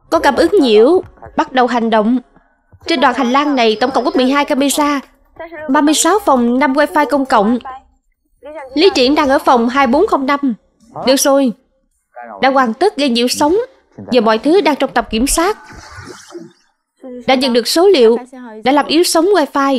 Có cảm ứng nhiễu, bắt đầu hành động. Trên đoạn hành lang này tổng cộng có 12 camera, 36 phòng 5 wifi công cộng. Lý Triển đang ở phòng 2405. Được rồi, đã hoàn tất gây nhiễu sóng. Giờ mọi thứ đang trong tầm kiểm soát. Đã nhận được số liệu, đã làm yếu sóng wifi.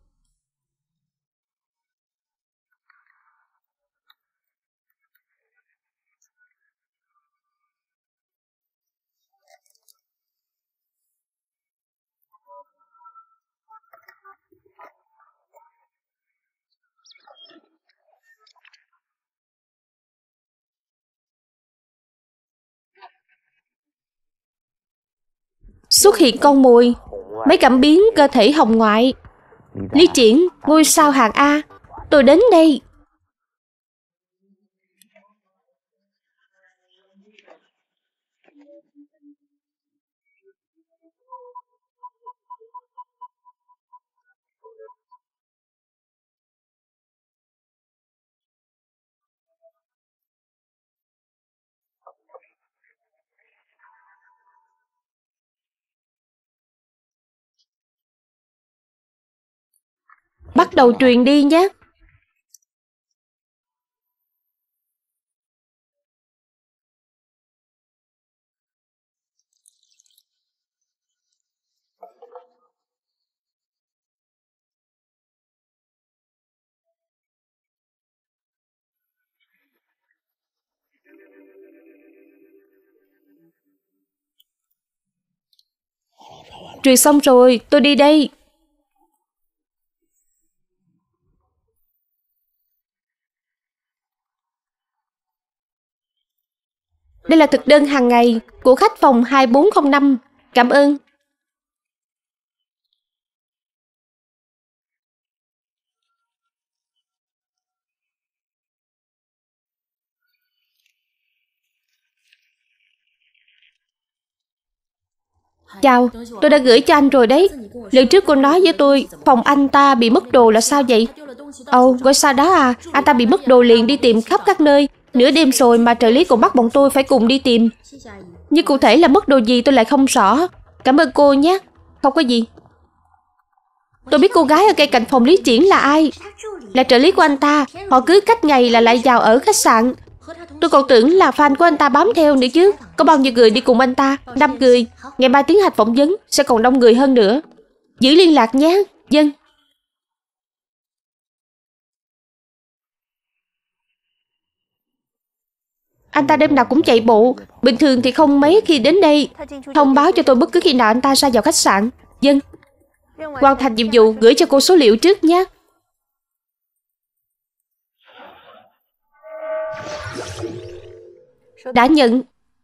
Xuất hiện con mồi, mấy cảm biến cơ thể hồng ngoại. Lý Triển, ngôi sao hạng A, tôi đến đây. Bắt đầu truyền đi nhé. Truyền xong rồi, tôi đi đây. Đây là thực đơn hàng ngày của khách phòng 2405. Cảm ơn. Chào, tôi đã gửi cho anh rồi đấy. Lần trước cô nói với tôi phòng anh ta bị mất đồ là sao vậy? Ồ, gọi sao đó à? Anh ta bị mất đồ liền đi tìm khắp các nơi. Nửa đêm rồi mà trợ lý còn bắt bọn tôi phải cùng đi tìm. Nhưng cụ thể là mất đồ gì tôi lại không rõ. Cảm ơn cô nhé. Không có gì. Tôi biết cô gái ở cây cạnh phòng Lý Triển là ai. Là trợ lý của anh ta. Họ cứ cách ngày là lại vào ở khách sạn. Tôi còn tưởng là fan của anh ta bám theo nữa chứ. Có bao nhiêu người đi cùng anh ta? 5 người. Ngày mai tiến hành phỏng vấn sẽ còn đông người hơn nữa. Giữ liên lạc nhé. Dân. Anh ta đêm nào cũng chạy bộ. Bình thường thì không mấy khi đến đây. Thông báo cho tôi bất cứ khi nào anh ta ra vào khách sạn. Dân. Hoàn thành nhiệm vụ gửi cho cô số liệu trước nhé. Đã nhận.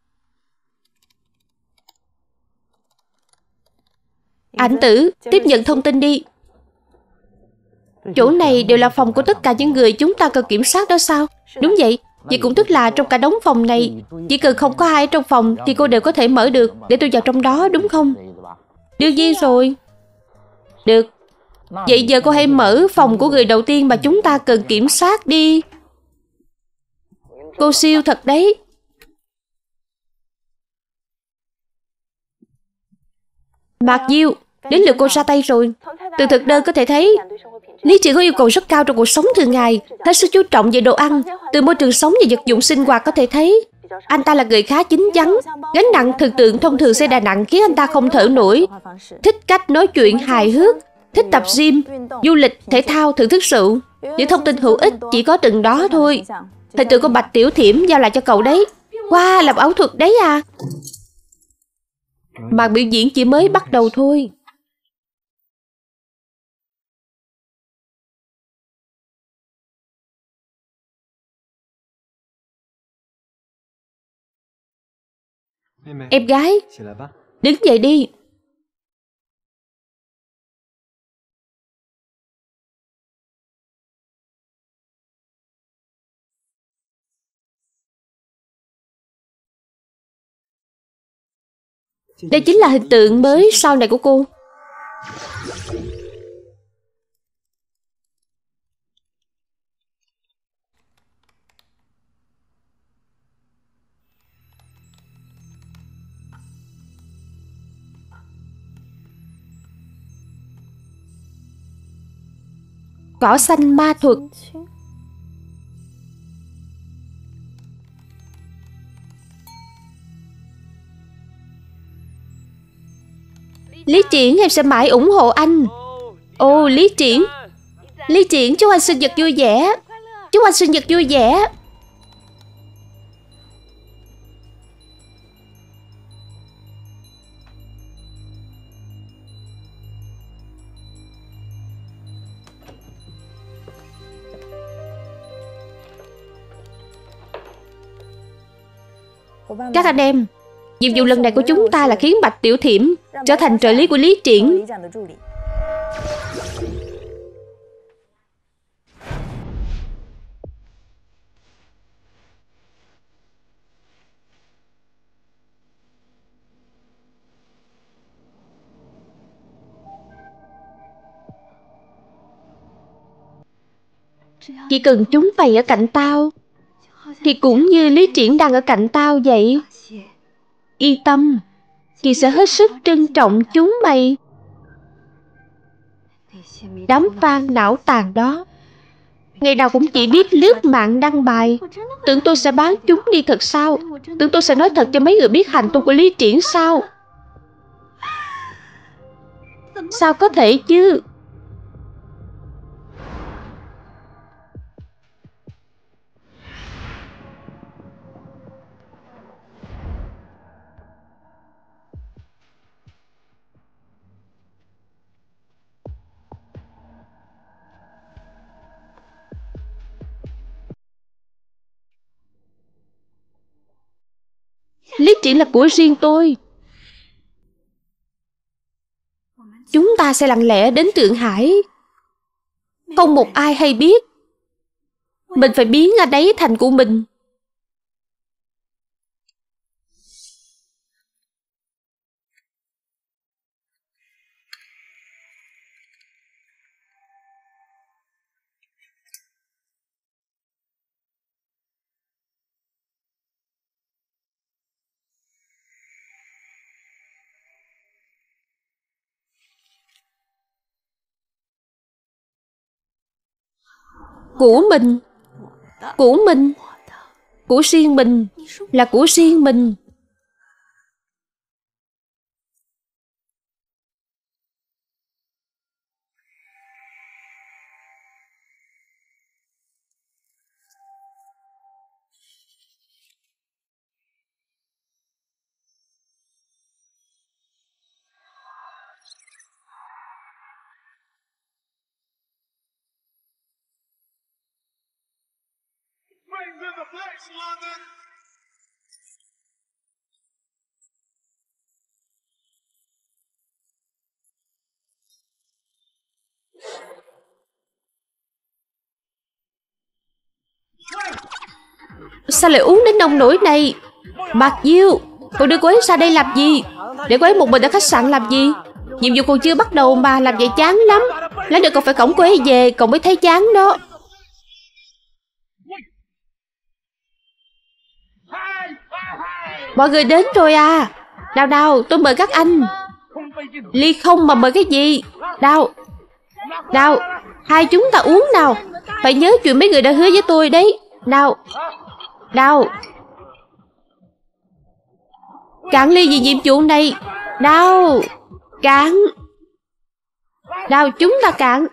Ảnh tử, tiếp nhận thông tin đi. Chỗ này đều là phòng của tất cả những người chúng ta cần kiểm soát đó sao? Đúng vậy. Vậy cũng tức là trong cả đống phòng này, chỉ cần không có ai ở trong phòng thì cô đều có thể mở được để tôi vào trong đó, đúng không? Đương nhiên rồi. Được. Vậy giờ cô hãy mở phòng của người đầu tiên mà chúng ta cần kiểm soát đi. Cô siêu thật đấy. Mạc Diêu, đến lượt cô ra tay rồi. Từ thực đơn có thể thấy Lý Triển có yêu cầu rất cao trong cuộc sống thường ngày, hết sức chú trọng về đồ ăn. Từ môi trường sống và vật dụng sinh hoạt có thể thấy anh ta là người khá chín chắn. Gánh nặng thần tượng thông thường sẽ đè nặng khiến anh ta không thở nổi. Thích cách nói chuyện hài hước, thích tập gym, du lịch, thể thao, thưởng thức rượu. Những thông tin hữu ích chỉ có từng đó thôi. Hình tượng của Bạch Tiểu Thiểm giao lại cho cậu đấy. Wow, làm ảo thuật đấy à. Màn biểu diễn chỉ mới bắt đầu thôi. Em gái, đứng dậy đi. Đây chính là hình tượng mới sau này của cô. Cỏ xanh ma thuật. Lý Triển, em sẽ mãi ủng hộ anh. Ồ, Lý Triển. Lý Triển, chúc anh sinh nhật vui vẻ. Chúc anh sinh nhật vui vẻ. Các anh em, nhiệm vụ lần này của chúng ta là khiến Bạch Tiểu Thiểm trở thành trợ lý của Lý Triển. Chỉ cần chúng mày ở cạnh tao thì cũng như Lý Triển đang ở cạnh tao vậy. Yên tâm, Kỳ sẽ hết sức trân trọng chúng mày. Đám fan não tàn đó ngày nào cũng chỉ biết lướt mạng đăng bài. Tưởng tôi sẽ bán chúng đi thật sao? Tưởng tôi sẽ nói thật cho mấy người biết hành tung của Lý Triển sao? Sao có thể chứ? Lý Triển là của riêng tôi. Chúng ta sẽ lặng lẽ đến Thượng Hải, không một ai hay biết. Mình phải biến anh ấy thành của mình. Của mình. Của mình. Của riêng mình. Là của riêng mình. Sao lại uống đến nông nỗi này? Bạc Diêu, cô đưa cô ấy ra đây làm gì? Để cô ấy một mình ở khách sạn làm gì? Nhiệm vụ còn chưa bắt đầu mà làm vậy chán lắm. Lát nữa còn phải cõng cô ấy về, còn mới thấy chán đó. Mọi người đến rồi à? Nào nào, tôi mời các anh. Ly không mà mời cái gì? Nào, nào, hai chúng ta uống nào. Phải nhớ chuyện mấy người đã hứa với tôi đấy. Nào, nào. Cạn ly vì nhiệm vụ này. Nào, cạn. Nào, chúng ta cạn.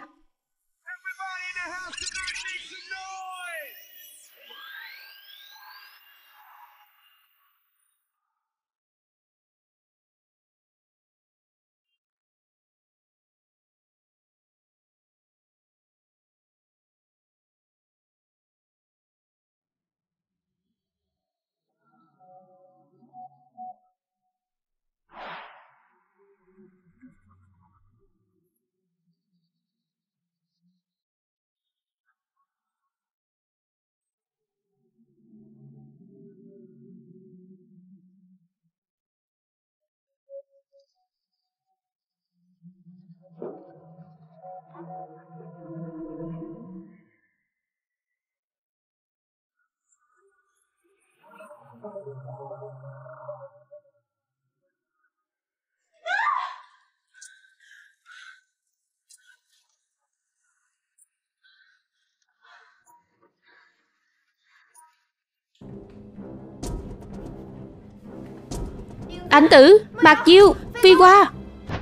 Anh Tử, Mạc Chiêu, phi qua.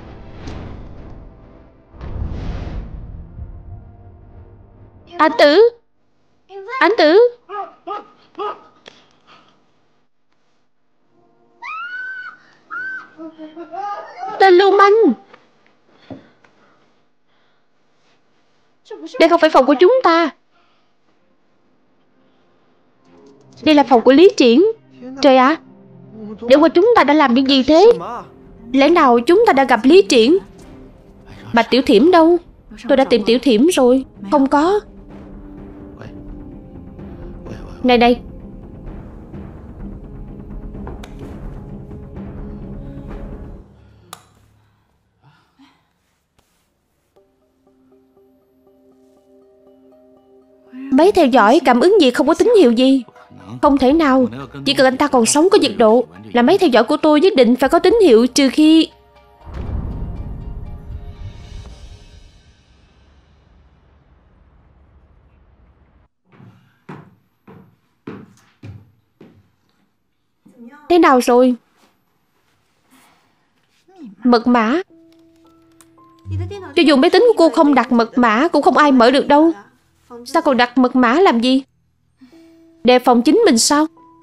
Anh Tử, anh Tử. Tên lưu manh. Đây không phải phòng của chúng ta. Đây là phòng của Lý Triển. Trời ạ, đêm qua chúng ta đã làm những gì thế? Lẽ nào chúng ta đã gặp Lý Triển? Bạch Tiểu Thiểm đâu? Tôi đã tìm Tiểu Thiểm rồi. Không có. Này này, máy theo dõi cảm ứng gì không có tín hiệu gì. Không thể nào. Chỉ cần anh ta còn sống có nhiệt độ là máy theo dõi của tôi nhất định phải có tín hiệu, trừ khi... Thế nào rồi? Mật mã. Cho dù máy tính của cô không đặt mật mã cũng không ai mở được đâu. Sao còn đặt mật mã làm gì? Đề phòng chính mình sao?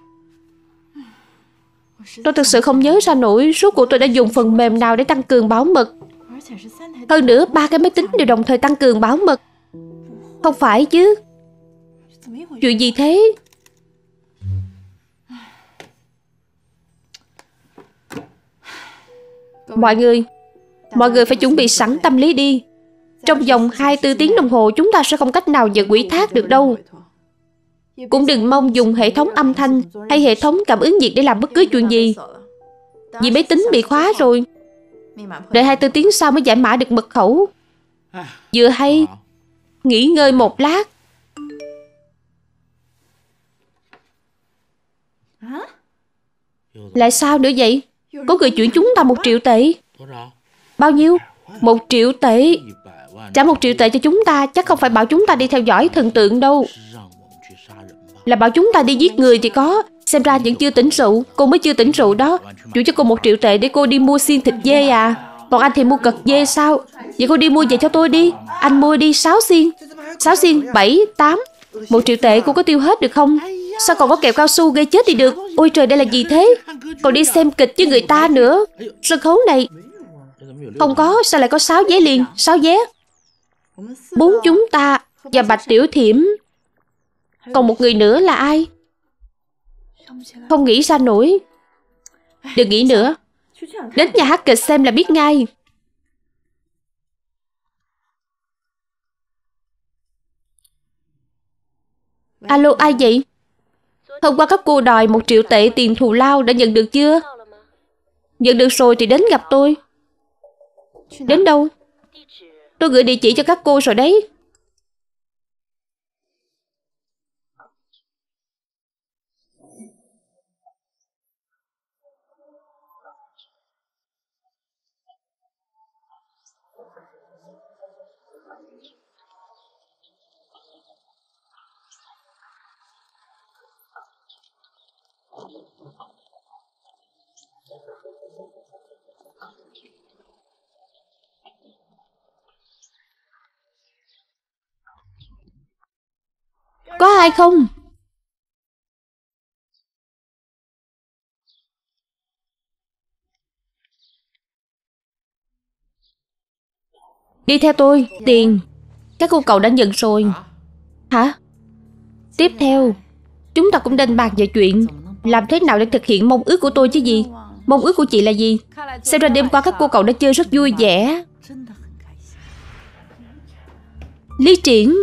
Tôi thực sự không nhớ ra nổi rốt cuộc tôi đã dùng phần mềm nào để tăng cường bảo mật. Hơn nữa 3 cái máy tính đều đồng thời tăng cường bảo mật. Không phải chứ? Chuyện gì thế? Mọi người phải chuẩn bị sẵn tâm lý đi. Trong vòng 24 tiếng đồng hồ chúng ta sẽ không cách nào nhận ủy thác được đâu. Cũng đừng mong dùng hệ thống âm thanh hay hệ thống cảm ứng nhiệt để làm bất cứ chuyện gì, vì máy tính bị khóa rồi. Đợi 24 tiếng sau mới giải mã được mật khẩu. Vừa hay nghỉ ngơi một lát. Lại sao nữa vậy? Có người chuyển chúng ta 1 triệu tệ. Bao nhiêu? 1 triệu tệ. Trả 1 triệu tệ cho chúng ta chắc không phải bảo chúng ta đi theo dõi thần tượng đâu. Là bảo chúng ta đi giết người thì có. Xem ra vẫn chưa tỉnh rượu. Cô mới chưa tỉnh rượu đó. Chuyển cho cô 1 triệu tệ để cô đi mua xiên thịt dê à? Còn anh thì mua cật dê sao? Vậy cô đi mua về cho tôi đi. Anh mua đi 6 xiên. 6 xiên, 7, 8. 1 triệu tệ cô có tiêu hết được không? Sao còn có kẹo cao su gây chết đi được? Ôi trời, đây là gì thế? Còn đi xem kịch với người ta nữa. Sân khấu này không có, sao lại có 6 vé liền? 6 vé. 4 chúng ta và Bạch Tiểu Thiểm. Còn một người nữa là ai? Không nghĩ ra nổi. Đừng nghĩ nữa. Đến nhà hát kịch xem là biết ngay. Alo, ai vậy? Hôm qua các cô đòi 1 triệu tệ tiền thù lao đã nhận được chưa? Nhận được rồi thì đến gặp tôi. Đến đâu? Tôi gửi địa chỉ cho các cô rồi đấy. Có ai không? Đi theo tôi. Tiền các cô cậu đã nhận rồi. Hả? Tiếp theo chúng ta cũng nên bàn về chuyện làm thế nào để thực hiện mong ước của tôi chứ gì. Mong ước của chị là gì? Xem ra đêm qua các cô cậu đã chơi rất vui vẻ. Lý Triển.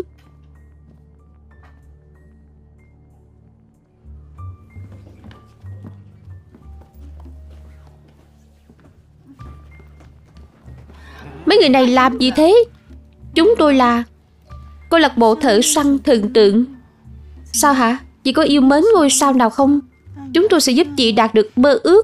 Mấy người này làm gì thế? Chúng tôi là câu lạc bộ thợ săn thần tượng. Sao hả? Chị có yêu mến ngôi sao nào không? Chúng tôi sẽ giúp chị đạt được mơ ước.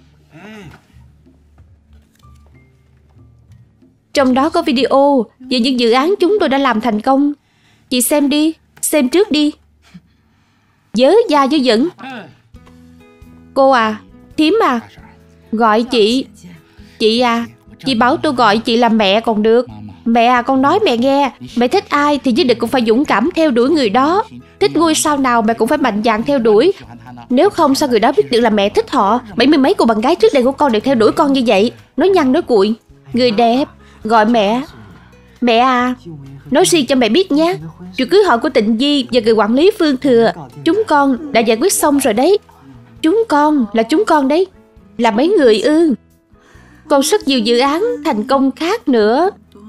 Trong đó có video về những dự án chúng tôi đã làm thành công. Chị xem đi. Xem trước đi. Dớ da dớ dẫn. Cô à, thím à, gọi chị. Chị à, chị bảo tôi gọi chị là mẹ còn được. Mẹ à, con nói mẹ nghe. Mẹ thích ai thì nhất định cũng phải dũng cảm theo đuổi người đó. Thích ngôi sao nào mẹ cũng phải mạnh dạn theo đuổi. Nếu không sao người đó biết được là mẹ thích họ. 70 mấy cô bạn gái trước đây của con đều theo đuổi con như vậy. Nói nhăn nói cuội. Người đẹp, gọi mẹ. Mẹ à, nói riêng cho mẹ biết nhé, chuyện cưới hỏi của Tịnh Di và người quản lý Phương Thừa, chúng con đã giải quyết xong rồi đấy. Chúng con đấy. Là mấy người ư? Còn rất nhiều dự án thành công khác nữa.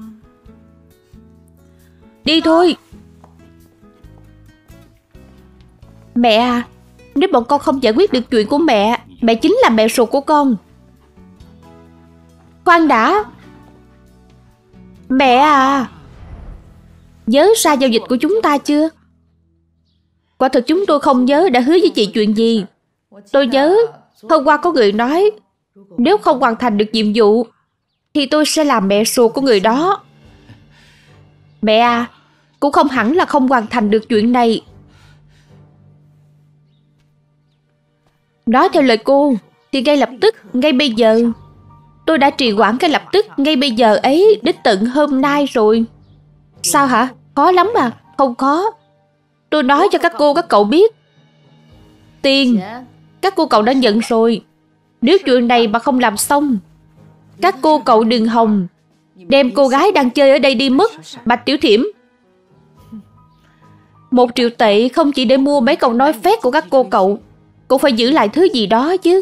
Đi thôi. Mẹ à, nếu bọn con không giải quyết được chuyện của mẹ, mẹ chính là mẹ ruột của con. Khoan đã. Mẹ à, nhớ ra giao dịch của chúng ta chưa? Quả thực chúng tôi không nhớ đã hứa với chị chuyện gì. Tôi nhớ hôm qua có người nói nếu không hoàn thành được nhiệm vụ thì tôi sẽ làm mẹ ruột của người đó. Mẹ à, cũng không hẳn là không hoàn thành được chuyện này. Nói theo lời cô thì ngay lập tức, ngay bây giờ. Tôi đã trì hoãn cái lập tức ngay bây giờ ấy đến tận hôm nay rồi. Sao hả? Khó lắm à? Không khó. Tôi nói cho các cô các cậu biết. Tiền các cô cậu đã nhận rồi. Nếu chuyện này mà không làm xong, các cô cậu đừng hòng đem cô gái đang chơi ở đây đi mất. Bạch Tiểu Thiểm, 1 triệu tệ không chỉ để mua mấy câu nói phét của các cô cậu, cũng phải giữ lại thứ gì đó chứ.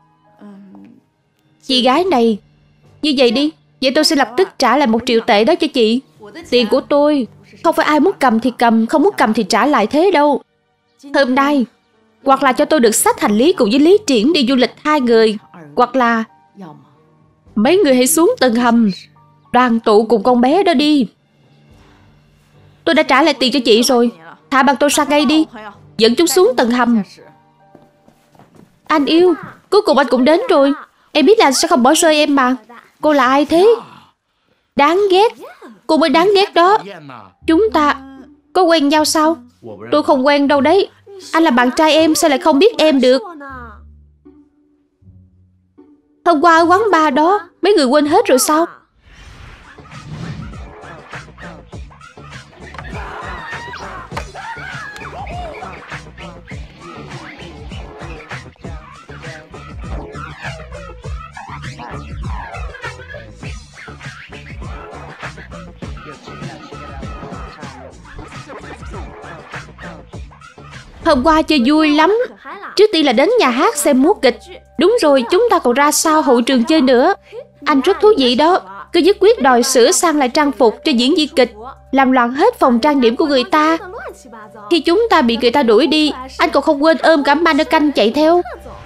Chị gái này, như vậy đi, vậy tôi sẽ lập tức trả lại 1 triệu tệ đó cho chị. Tiền của tôi, không phải ai muốn cầm thì cầm, không muốn cầm thì trả lại thế đâu. Hôm nay, hoặc là cho tôi được xách hành lý cùng với Lý Triển đi du lịch 2 người, hoặc là mấy người hãy xuống tầng hầm đoàn tụ cùng con bé đó đi. Tôi đã trả lại tiền cho chị rồi, thả bằng tôi ra ngay đi, dẫn chúng xuống tầng hầm. Anh yêu, cuối cùng anh cũng đến rồi. Em biết là anh sẽ không bỏ rơi em mà. Cô là ai thế? Đáng ghét. Cô mới đáng ghét đó. Chúng ta có quen nhau sao? Tôi không quen đâu đấy. Anh là bạn trai em, sao lại không biết em được? Hôm qua ở quán bar đó, mấy người quên hết rồi sao? Hôm qua chơi vui lắm. Trước tiên là đến nhà hát xem múa kịch. Đúng rồi, chúng ta còn ra sau hậu trường chơi nữa. Anh rất thú vị đó. Cứ nhất quyết đòi sửa sang lại trang phục cho diễn viên kịch, làm loạn hết phòng trang điểm của người ta. Khi chúng ta bị người ta đuổi đi, anh còn không quên ôm cả mannequin chạy theo.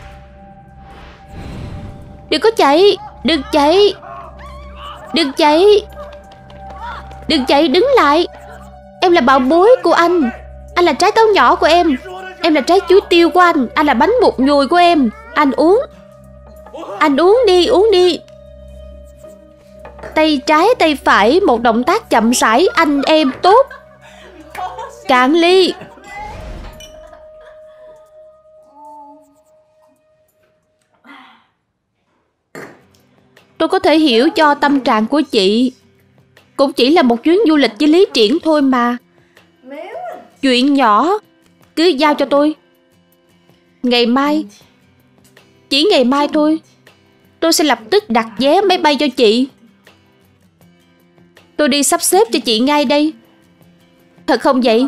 Đừng có chạy. Đừng chạy. Đừng chạy. Đừng chạy, đứng lại. Em là bảo bối của anh. Anh là trái táo nhỏ của em. Em là trái chuối tiêu của anh. Anh là bánh bột nhồi của em. Anh uống. Anh uống đi, uống đi. Tay trái tay phải, một động tác chậm rãi, anh em tốt. Cạn ly. Tôi có thể hiểu cho tâm trạng của chị. Cũng chỉ là một chuyến du lịch với Lý Triển thôi mà. Chuyện nhỏ, cứ giao cho tôi. Ngày mai, chỉ ngày mai thôi, tôi sẽ lập tức đặt vé máy bay cho chị. Tôi đi sắp xếp cho chị ngay đây. Thật không vậy?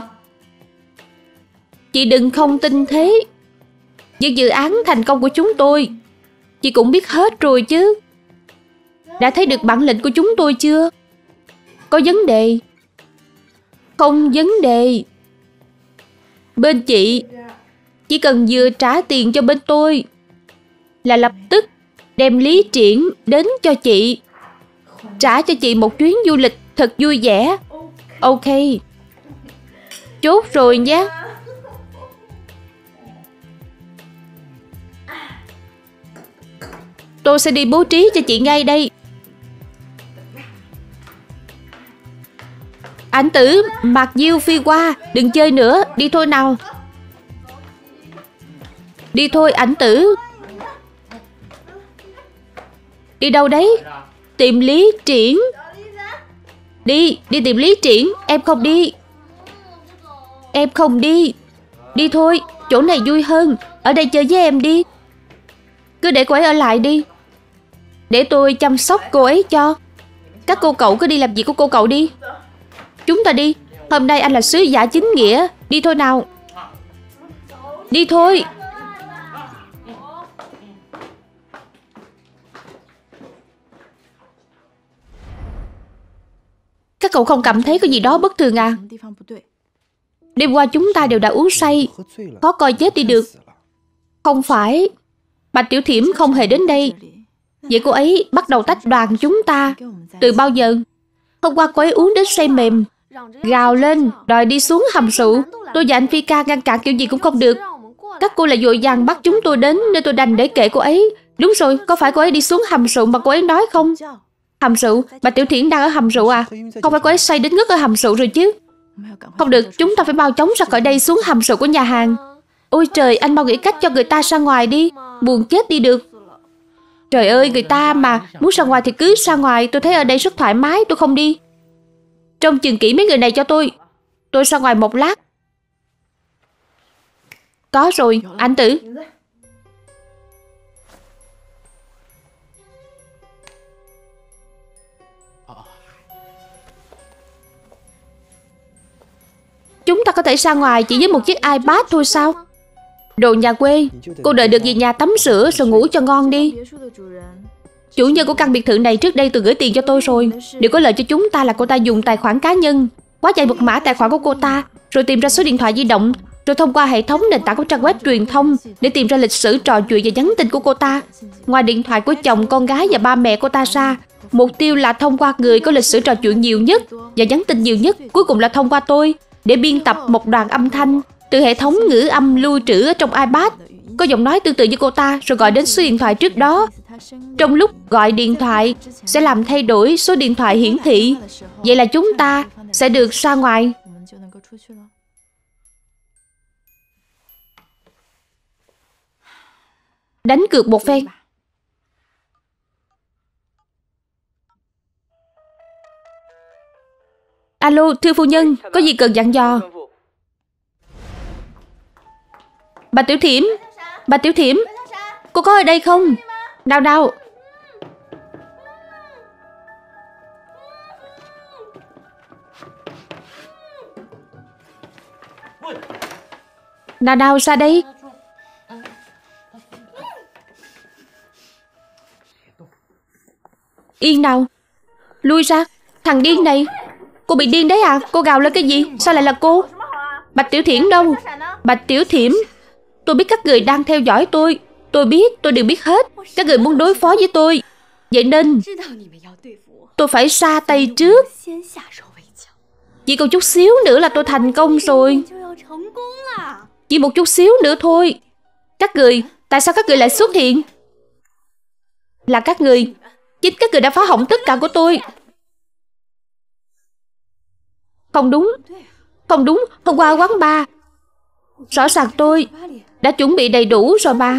Chị đừng không tin thế. Những dự án thành công của chúng tôi, chị cũng biết hết rồi chứ. Đã thấy được bản lĩnh của chúng tôi chưa? Có vấn đề? Không vấn đề. Bên chị chỉ cần vừa trả tiền cho bên tôi là lập tức đem Lý Triển đến cho chị, trả cho chị một chuyến du lịch thật vui vẻ. Ok, chốt rồi nhé. Tôi sẽ đi bố trí cho chị ngay đây. Ảnh Tử, Mạc Diêu Phi Hoa, đừng chơi nữa, đi thôi nào. Đi thôi Ảnh Tử. Đi đâu đấy? Tìm Lý Triển. Đi tìm Lý Triển. Em không đi. Em không đi. Đi thôi, chỗ này vui hơn. Ở đây chơi với em đi. Cứ để cô ấy ở lại đi. Để tôi chăm sóc cô ấy cho. Các cô cậu cứ đi làm việc của cô cậu đi. Chúng ta đi. Hôm nay anh là sứ giả chính nghĩa. Đi thôi nào. Đi thôi. Các cậu không cảm thấy có gì đó bất thường à? Đêm qua chúng ta đều đã uống say, khó coi chết đi được. Không phải. Bạch Tiểu Thiểm không hề đến đây. Vậy cô ấy bắt đầu tách đoàn chúng ta từ bao giờ? Hôm qua cô ấy uống đến say mềm, gào lên đòi đi xuống hầm rượu. Tôi và anh Phi Ca ngăn cản kiểu gì cũng không được. Các cô lại vội vàng bắt chúng tôi đến, nên tôi đành để kệ cô ấy. Đúng rồi, có phải cô ấy đi xuống hầm rượu mà cô ấy nói không? Hầm rượu? Bạch Tiểu Thiển đang ở hầm rượu à? Không phải cô ấy say đến ngất ở hầm rượu rồi chứ? Không được, chúng ta phải mau chóng ra khỏi đây, xuống hầm rượu của nhà hàng. Ôi trời, anh mau nghĩ cách cho người ta ra ngoài đi. Buồn chết đi được. Trời ơi, người ta mà muốn ra ngoài thì cứ ra ngoài. Tôi thấy ở đây rất thoải mái, tôi không đi. Trông chừng kỹ mấy người này cho tôi. Tôi ra ngoài một lát. Có rồi, Ảnh Tử. Chúng ta có thể ra ngoài chỉ với một chiếc iPad thôi sao? Đồ nhà quê. Cô đợi được về nhà tắm rửa rồi ngủ cho ngon đi. Chủ nhân của căn biệt thự này trước đây từng gửi tiền cho tôi rồi. Điều có lợi cho chúng ta là cô ta dùng tài khoản cá nhân khóa chạy mật mã tài khoản của cô ta, rồi tìm ra số điện thoại di động, rồi thông qua hệ thống nền tảng của trang web truyền thông để tìm ra lịch sử trò chuyện và nhắn tin của cô ta. Ngoài điện thoại của chồng, con gái và ba mẹ cô ta ra, mục tiêu là thông qua người có lịch sử trò chuyện nhiều nhất và nhắn tin nhiều nhất, cuối cùng là thông qua tôi, để biên tập một đoạn âm thanh từ hệ thống ngữ âm lưu trữ ở trong iPad, có giọng nói tương tự như cô ta, rồi gọi đến số điện thoại trước đó. Trong lúc gọi điện thoại sẽ làm thay đổi số điện thoại hiển thị. Vậy là chúng ta sẽ được ra ngoài. Đánh cược một phen. Alo, thưa phu nhân, có gì cần dặn dò? Bà Tiểu Thiểm, bà Tiểu Thiểm, cô có ở đây không? Nào nào. Nào nào, ra đây. Yên nào. Lui ra. Thằng điên này. Cô bị điên đấy à? Cô gào lên cái gì? Sao lại là cô? Bạch Tiểu Thiển đâu? Bạch Tiểu Thiểm, tôi biết các người đang theo dõi tôi. Tôi biết, tôi đều biết hết. Các người muốn đối phó với tôi. Vậy nên tôi phải ra tay trước. Chỉ còn chút xíu nữa là tôi thành công rồi. Chỉ một chút xíu nữa thôi. Các người, tại sao các người lại xuất hiện? Là các người. Chính các người đã phá hỏng tất cả của tôi. Không đúng. Không đúng, hôm qua ở quán bar rõ ràng tôi đã chuẩn bị đầy đủ rồi mà.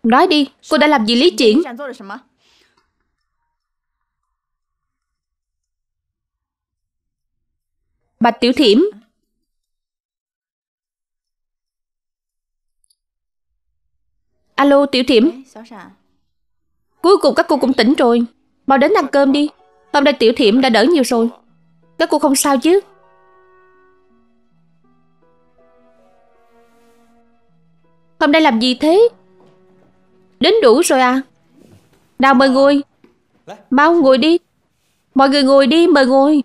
Nói đi, cô đã làm gì Lý Triển? Bạch Tiểu Thiểm. Alo Tiểu Thiểm. Cuối cùng các cô cũng tỉnh rồi. Mau đến ăn cơm đi. Hôm nay Tiểu Thiểm đã đỡ nhiều rồi. Các cô không sao chứ? Hôm nay làm gì thế? Đến đủ rồi à? Nào mời ngồi. Mau ngồi đi. Mọi người ngồi đi, mời ngồi.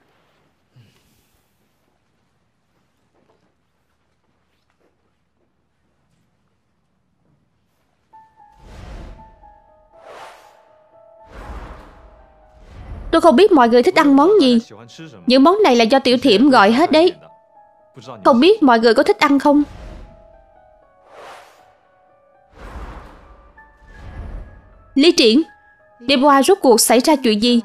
Tôi không biết mọi người thích ăn món gì. Những món này là do Tiểu Thiểm gọi hết đấy. Không biết mọi người có thích ăn không? Lý Triển, đêm qua rốt cuộc xảy ra chuyện gì?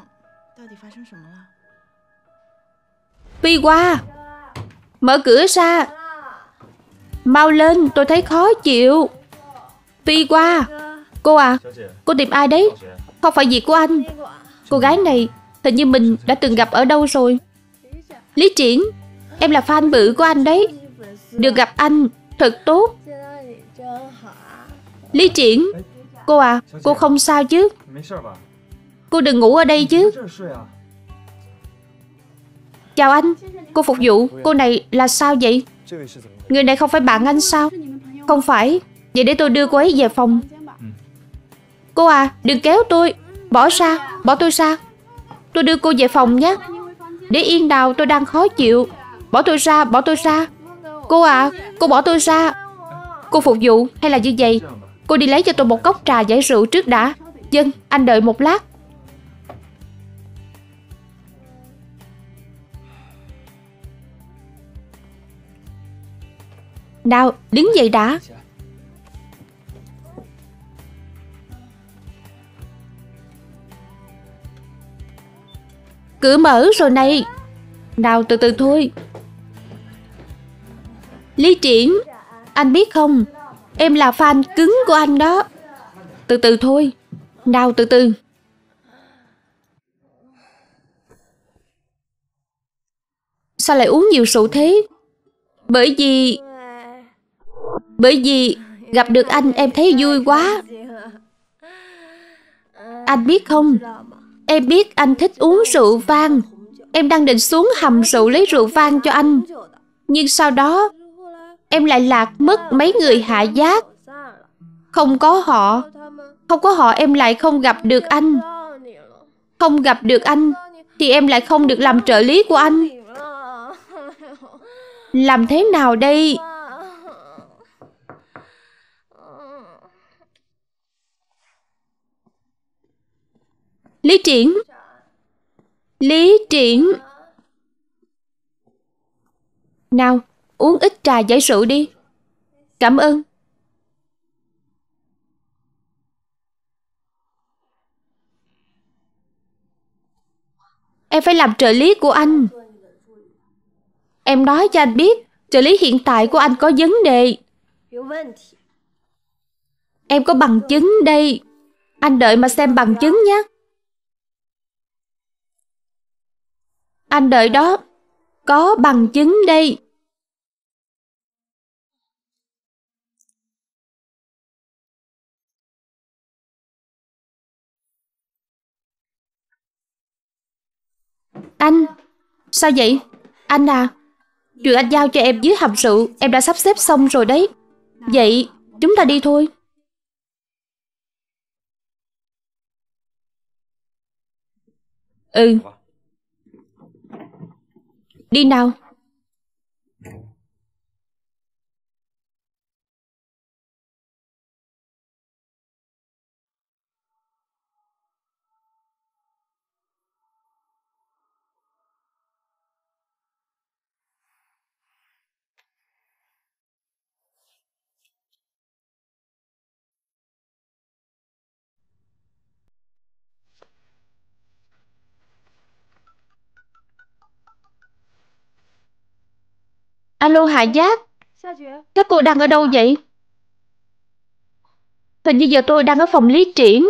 Phi Hoa, mở cửa ra. Mau lên, tôi thấy khó chịu. Phi Hoa, cô à, cô tìm ai đấy? Không phải việc của anh. Cô gái này hình như mình đã từng gặp ở đâu rồi. Lý Triển, em là fan bự của anh đấy. Được gặp anh thật tốt. Lý Triển, cô à, cô không sao chứ? Cô đừng ngủ ở đây chứ. Chào anh, cô phục vụ. Cô này là sao vậy? Người này không phải bạn anh sao? Không phải. Vậy để tôi đưa cô ấy về phòng. Cô à, đừng kéo tôi. Bỏ ra, bỏ tôi ra. Tôi đưa cô về phòng nhé. Để yên nào, tôi đang khó chịu. Bỏ tôi ra, bỏ tôi ra. Cô à, cô bỏ tôi ra. Cô phục vụ hay là như vậy? Cô đi lấy cho tôi một cốc trà giải rượu trước đã. Dân, anh đợi một lát. Nào, đứng dậy đã. Cửa mở rồi này. Nào, từ từ thôi. Lý Triển, anh biết không, em là fan cứng của anh đó. Từ từ thôi. Nào, từ từ. Sao lại uống nhiều rượu thế? Bởi vì gặp được anh em thấy vui quá. Anh biết không, em biết anh thích uống rượu vang. Em đang định xuống hầm rượu lấy rượu vang cho anh. Nhưng sau đó em lại lạc mất mấy người hạ giác. Không có họ em lại không gặp được anh. Không gặp được anh thì em lại không được làm trợ lý của anh. Làm thế nào đây? Lý Triển, Lý Triển. Nào, uống ít trà giải rượu đi. Cảm ơn. Em phải làm trợ lý của anh. Em nói cho anh biết, trợ lý hiện tại của anh có vấn đề. Em có bằng chứng đây. Anh đợi mà xem bằng chứng nhé. Anh đợi đó. Có bằng chứng đây. Anh, sao vậy? Anh à, chuyện anh giao cho em dưới hầm rượu em đã sắp xếp xong rồi đấy. Vậy, chúng ta đi thôi. Ừ. Đi nào. Alo Hạ Giác, các cô đang ở đâu vậy? Hình như giờ tôi đang ở phòng Lý Triển.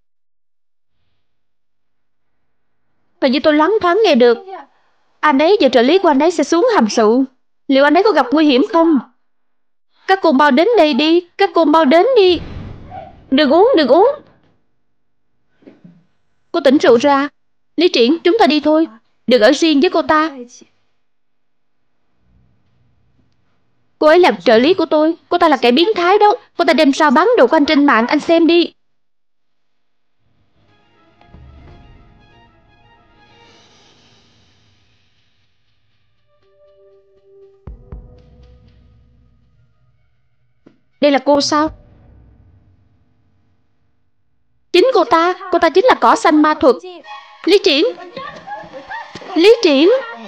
Hình như tôi loáng thoáng nghe được anh ấy và trợ lý của anh ấy sẽ xuống hầm sụ. Liệu anh ấy có gặp nguy hiểm không? Các cô mau đến đây đi. Các cô mau đến đi. Đừng uống, đừng uống. Cô tỉnh rượu ra. Lý Triển, chúng ta đi thôi. Đừng ở riêng với cô ta. Cô ấy làm trợ lý của tôi. Cô ta là kẻ biến thái đó. Cô ta đem rao bán đồ của anh trên mạng. Anh xem đi. Đây là cô sao? Chính cô ta chính là cỏ xanh ma thuật. Lý Triển, Lý Triển.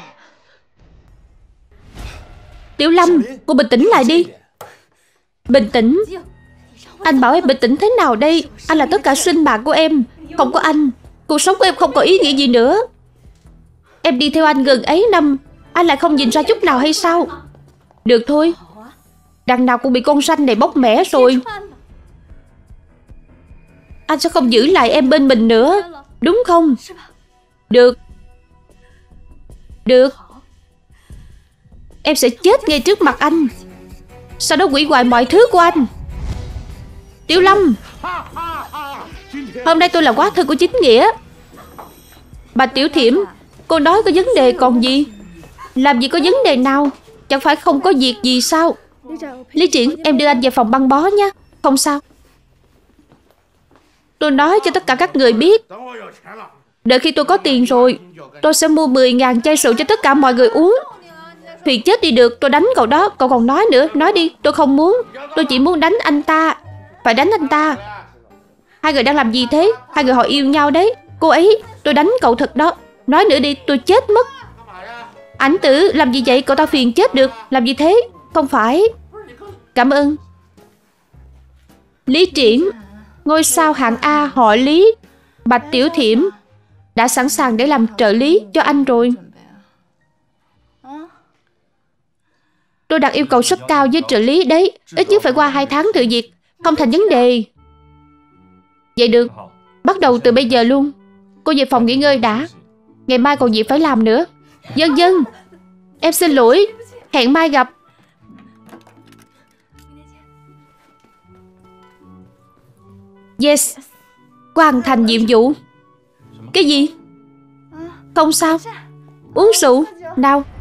Tiểu Lâm, cô bình tĩnh lại đi. Bình tĩnh? Anh bảo em bình tĩnh thế nào đây? Anh là tất cả sinh mạng của em. Không có anh, cuộc sống của em không có ý nghĩa gì nữa. Em đi theo anh gần ấy năm, anh lại không nhìn ra chút nào hay sao? Được thôi. Đằng nào cũng bị con ranh này bóc mẻ rồi. Anh sẽ không giữ lại em bên mình nữa, đúng không? Được. Được. Em sẽ chết ngay trước mặt anh, sau đó hủy hoại mọi thứ của anh. Tiểu Lâm, hôm nay tôi là quá thân của chính nghĩa. Bà Tiểu Thiểm, cô nói có vấn đề còn gì? Làm gì có vấn đề nào? Chẳng phải không có việc gì sao? Lý Triển, em đưa anh về phòng băng bó nhé. Không sao. Tôi nói cho tất cả các người biết, đợi khi tôi có tiền rồi, tôi sẽ mua 10.000 chai rượu cho tất cả mọi người uống. Thuyền chết đi được, tôi đánh cậu đó. Cậu còn nói nữa, nói đi. Tôi không muốn. Tôi chỉ muốn đánh anh ta. Phải đánh anh ta. Hai người đang làm gì thế? Hai người họ yêu nhau đấy. Cô ấy, tôi đánh cậu thật đó. Nói nữa đi, tôi chết mất. Ảnh Tử, làm gì vậy? Cậu ta phiền chết được. Làm gì thế? Không phải. Cảm ơn. Lý Triển, ngôi sao hạng A họ Lý, Bạch Tiểu Thiểm đã sẵn sàng để làm trợ lý cho anh rồi. Tôi đặt yêu cầu rất cao với trợ lý đấy. Ít nhất phải qua 2 tháng thử việc. Không thành vấn đề. Vậy được. Bắt đầu từ bây giờ luôn. Cô về phòng nghỉ ngơi đã. Ngày mai còn việc phải làm nữa. Vâng vâng. Em xin lỗi. Hẹn mai gặp. Yes. Hoàn thành nhiệm vụ. Cái gì? Không sao. Uống rượu. Nào.